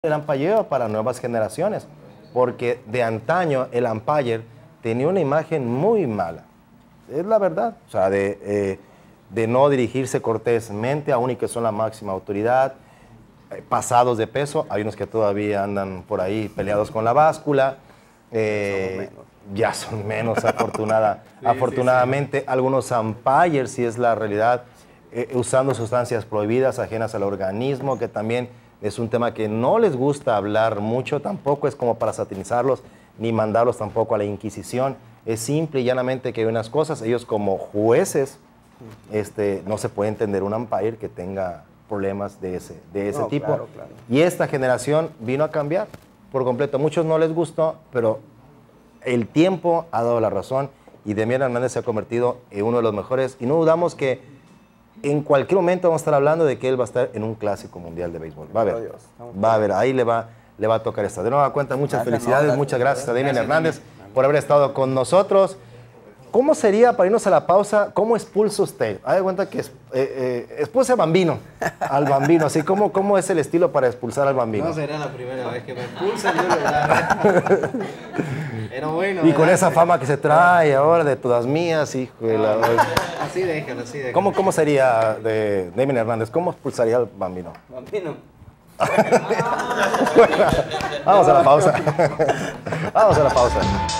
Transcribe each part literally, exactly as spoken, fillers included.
el umpireo para nuevas generaciones, porque de antaño el umpire tenía una imagen muy mala, es la verdad, o sea, de, eh, de no dirigirse cortésmente, aún y que son la máxima autoridad, eh, pasados de peso, hay unos que todavía andan por ahí peleados con la báscula, eh, ya son menos afortunada, sí, afortunadamente, sí, sí. Algunos umpires, si es la realidad, eh, usando sustancias prohibidas, ajenas al organismo, que también es un tema que no les gusta hablar mucho, tampoco es como para satanizarlos, ni mandarlos tampoco a la Inquisición. Es simple y llanamente que hay unas cosas, ellos como jueces, este, no se puede entender un umpire que tenga problemas de ese, de ese no, tipo. Claro, claro. Y esta generación vino a cambiar por completo. A muchos no les gustó, pero el tiempo ha dado la razón y Demian Hernández se ha convertido en uno de los mejores y no dudamos que en cualquier momento vamos a estar hablando de que él va a estar en un clásico mundial de béisbol. Va a ver, Dios, va a ver, ahí le va, le va a tocar esta. De nueva cuenta, muchas gracias, felicidades, no, gracias, muchas gracias a Demian Hernández gracias, por haber estado con nosotros. ¿Cómo sería, para irnos a la pausa, cómo expulsa usted? Haz de cuenta que eh, eh, expulsa al bambino, al bambino, así, ¿cómo, ¿cómo es el estilo para expulsar al bambino? No será la primera vez que me expulsan, yo lo Pero bueno. Y con esa fama que se trae ahora de todas mías, hijo de la... Así déjalo, así déjalo. ¿Cómo, cómo sería de Demian Hernández? ¿Cómo expulsaría al bambino? Bambino. Bueno, vamos a la pausa. Vamos a la pausa.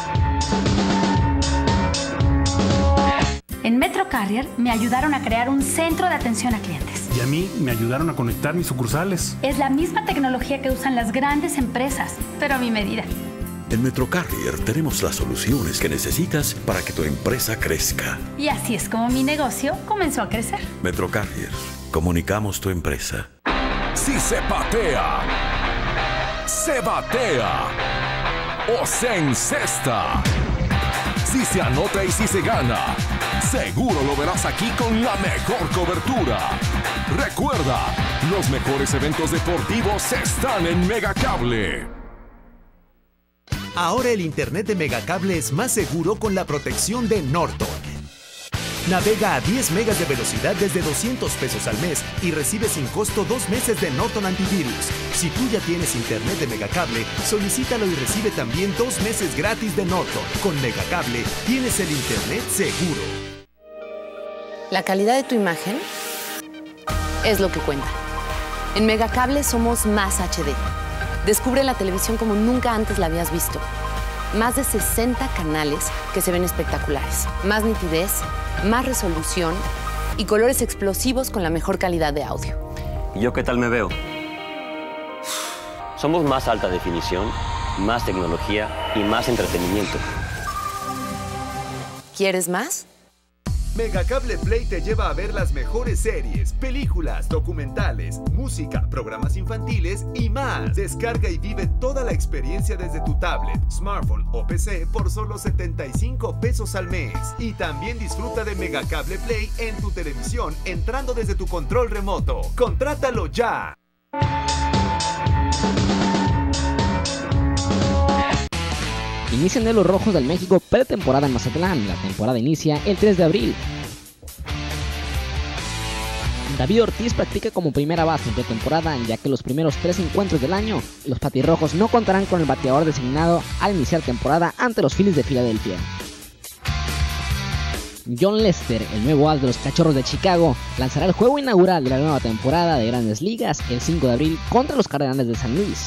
En Metro Carrier me ayudaron a crear un centro de atención a clientes. Y a mí me ayudaron a conectar mis sucursales. Es la misma tecnología que usan las grandes empresas, pero a mi medida. En Metro Carrier tenemos las soluciones que necesitas para que tu empresa crezca. Y así es como mi negocio comenzó a crecer. Metro Carrier, comunicamos tu empresa. Si se patea, se batea o se encesta. Si se anota y si se gana, seguro lo verás aquí con la mejor cobertura. Recuerda, los mejores eventos deportivos están en Megacable. Ahora el internet de Megacable es más seguro con la protección de Norton. Navega a diez megas de velocidad desde doscientos pesos al mes y recibe sin costo dos meses de Norton Antivirus. Si tú ya tienes internet de Megacable, solicítalo y recibe también dos meses gratis de Norton. Con Megacable tienes el internet seguro. La calidad de tu imagen es lo que cuenta. En Megacable somos más H D. Descubre la televisión como nunca antes la habías visto. Más de sesenta canales que se ven espectaculares. Más nitidez, más resolución y colores explosivos con la mejor calidad de audio. ¿Y yo qué tal me veo? Somos más alta definición, más tecnología y más entretenimiento. ¿Quieres más? Megacable Play te lleva a ver las mejores series, películas, documentales, música, programas infantiles y más. Descarga y vive toda la experiencia desde tu tablet, smartphone o P C por solo setenta y cinco pesos al mes. Y también disfruta de Megacable Play en tu televisión entrando desde tu control remoto. ¡Contrátalo ya! Inician de los Rojos del México pretemporada en Mazatlán. La temporada inicia el tres de abril. David Ortiz practica como primera base en pretemporada, ya que los primeros tres encuentros del año, los patirrojos no contarán con el bateador designado al iniciar temporada ante los Phillies de Filadelfia. John Lester, el nuevo as de los Cachorros de Chicago, lanzará el juego inaugural de la nueva temporada de Grandes Ligas el cinco de abril contra los Cardenales de San Luis.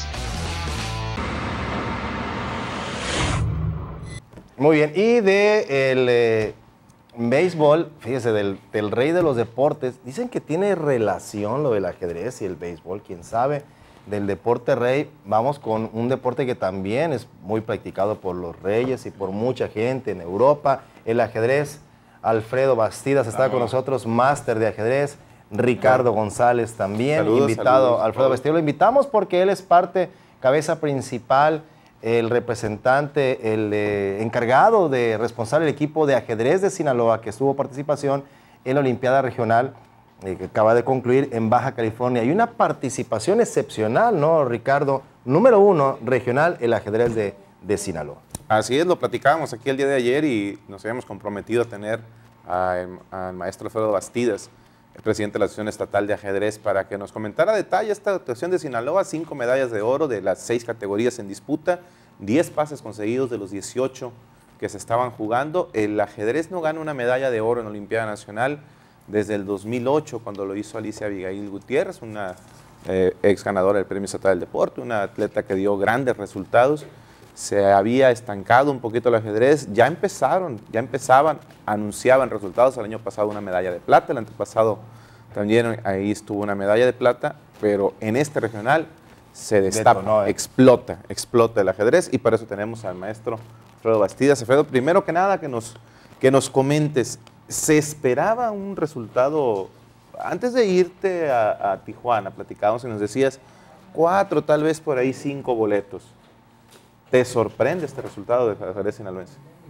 Muy bien, y de el eh, béisbol, fíjese, del, del rey de los deportes, dicen que tiene relación lo del ajedrez y el béisbol, quién sabe, del deporte rey. Vamos con un deporte que también es muy practicado por los reyes y por mucha gente en Europa, el ajedrez. Alfredo Bastidas está con nosotros, máster de ajedrez. Ricardo González también, saludos, invitado. Saludos, Alfredo Bastidas lo invitamos porque él es parte, cabeza principal, el representante, el eh, encargado de responsable del equipo de ajedrez de Sinaloa, que estuvo participación en la Olimpiada Regional, eh, que acaba de concluir en Baja California. Y una participación excepcional, ¿no, Ricardo? Número uno, regional, el ajedrez de, de Sinaloa. Así es, lo platicábamos aquí el día de ayer y nos habíamos comprometido a tener al maestro Alfredo Bastidas, el presidente de la Asociación Estatal de Ajedrez, para que nos comentara a detalle esta actuación de Sinaloa. Cinco medallas de oro de las seis categorías en disputa, diez pases conseguidos de los dieciocho que se estaban jugando. El ajedrez no gana una medalla de oro en Olimpiada Nacional desde el dos mil ocho, cuando lo hizo Alicia Abigail Gutiérrez, una eh, ex ganadora del Premio Estatal del Deporte, una atleta que dio grandes resultados. Se había estancado un poquito el ajedrez, ya empezaron, ya empezaban, anunciaban resultados. El año pasado una medalla de plata, el antepasado también ahí estuvo una medalla de plata, pero en este regional se destapa, Detonó, eh. explota, explota el ajedrez, y por eso tenemos al maestro Alfredo Bastidas. Alfredo, primero que nada que nos, que nos comentes, ¿se esperaba un resultado? Antes de irte a, a Tijuana, platicábamos y nos decías cuatro, tal vez por ahí cinco boletos. ¿Te sorprende este resultado de ajedrez sinaloense?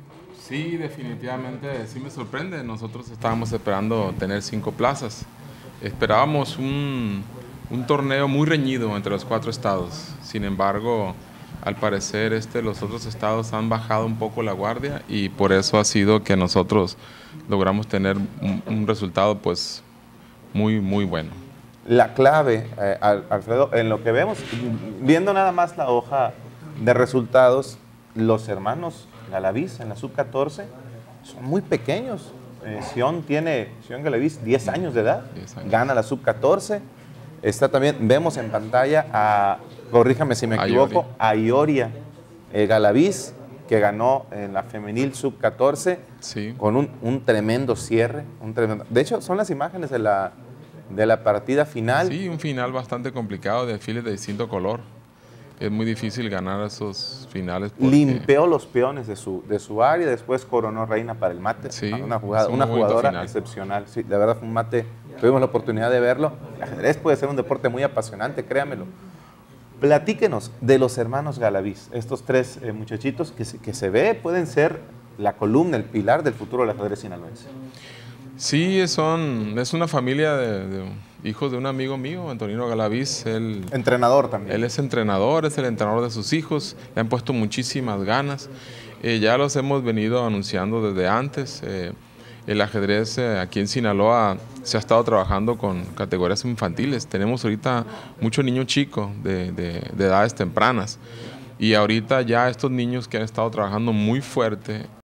Sí, definitivamente sí me sorprende. Nosotros estábamos esperando tener cinco plazas. Esperábamos un, un torneo muy reñido entre los cuatro estados. Sin embargo, al parecer este, los otros estados han bajado un poco la guardia, y por eso ha sido que nosotros logramos tener un, un resultado pues muy, muy bueno. La clave, eh, Alfredo, en lo que vemos, viendo nada más la hoja de resultados, los hermanos Galaviz en la sub catorce son muy pequeños. Eh, Sion tiene, Sion Galaviz, diez años de edad, años. Gana la sub catorce. Está también, vemos en pantalla a, corríjame si me equivoco, a Ioria eh, Galaviz, que ganó en la femenil sub catorce, sí, con un, un tremendo cierre. Un tremendo, de hecho, son las imágenes de la, de la partida final. Sí, un final bastante complicado, desfiles de distinto color. Es muy difícil ganar esos finales. Porque... limpeó los peones de su, de su área, después coronó reina para el mate. Sí, una jugada, una jugadora excepcional. Sí, de verdad fue un mate, tuvimos la oportunidad de verlo. El ajedrez puede ser un deporte muy apasionante, créamelo. Platíquenos de los hermanos Galaviz, estos tres eh, muchachitos que se, que se ve pueden ser la columna, el pilar del futuro del ajedrez sinaloense. Sí, son, es una familia de, de hijos de un amigo mío, Antonino Galaviz. Él, entrenador también. Él es entrenador, es el entrenador de sus hijos, le han puesto muchísimas ganas. Eh, ya los hemos venido anunciando desde antes. Eh, el ajedrez eh, aquí en Sinaloa se ha estado trabajando con categorías infantiles. Tenemos ahorita muchos niños chicos de, de, de edades tempranas. Y ahorita ya estos niños que han estado trabajando muy fuerte